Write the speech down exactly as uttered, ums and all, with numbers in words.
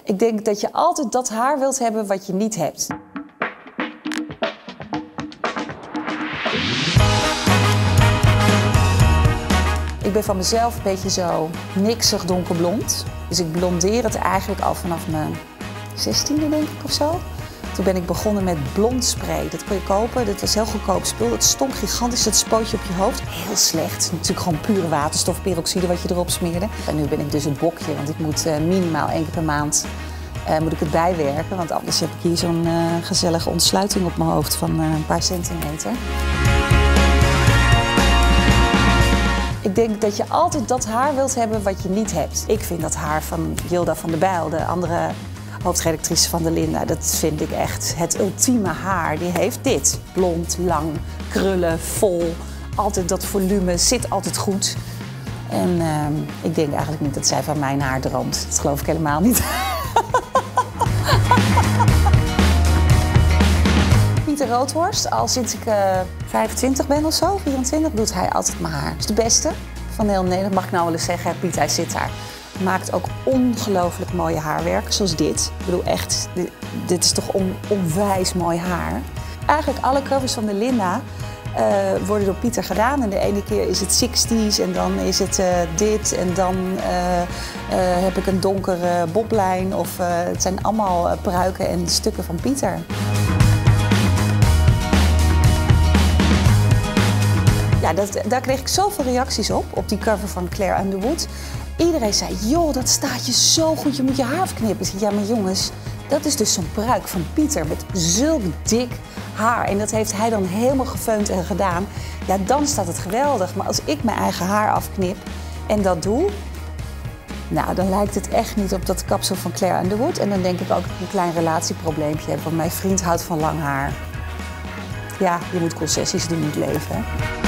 Ik denk dat je altijd dat haar wilt hebben wat je niet hebt. Ik ben van mezelf een beetje zo niksig donkerblond. Dus ik blondeer het eigenlijk al vanaf mijn zestiende, denk ik, of zo. Toen ben ik begonnen met blond spray. Dat kon je kopen, dat was heel goedkoop spul. Dat stonk gigantisch, dat spootje op je hoofd. Heel slecht. Natuurlijk gewoon pure waterstofperoxide wat je erop smeerde. En nu ben ik dus het bokje, want ik moet uh, minimaal één keer per maand uh, moet ik het bijwerken. Want anders heb ik hier zo'n uh, gezellige ontsluiting op mijn hoofd van uh, een paar centimeter. Ik denk dat je altijd dat haar wilt hebben wat je niet hebt. Ik vind dat haar van Jilda van der Bijl, de andere hoofdredactrice van de Linda, dat vind ik echt het ultieme haar. Die heeft dit. Blond, lang, krullen, vol. Altijd dat volume, zit altijd goed. En uh, ik denk eigenlijk niet dat zij van mijn haar droomt. Dat geloof ik helemaal niet. Pieter Roodhorst, al sinds ik uh, vijfentwintig ben of zo, vierentwintig, doet hij altijd mijn haar. Dat is de beste van heel Nederland, mag ik nou wel eens zeggen. Piet, hij zit daar. Maakt ook ongelooflijk mooie haarwerk, zoals dit. Ik bedoel echt, dit, dit is toch on, onwijs mooi haar. Eigenlijk alle covers van de Linda uh, worden door Pieter gedaan. En de ene keer is het zestig's en dan is het uh, dit en dan uh, uh, heb ik een donkere boblijn. Of uh, het zijn allemaal uh, pruiken en stukken van Pieter. Ja, dat, daar kreeg ik zoveel reacties op, op die cover van Claire Underwood. Iedereen zei, joh, dat staat je zo goed, je moet je haar afknippen. Ik zei, ja, maar jongens, dat is dus zo'n pruik van Pieter met zulk dik haar. En dat heeft hij dan helemaal gefeund en gedaan. Ja, dan staat het geweldig. Maar als ik mijn eigen haar afknip en dat doe, nou, dan lijkt het echt niet op dat kapsel van Claire Underwood. En dan denk ik ook dat ik een klein relatieprobleempje heb, want mijn vriend houdt van lang haar. Ja, je moet concessies doen in het leven, hè.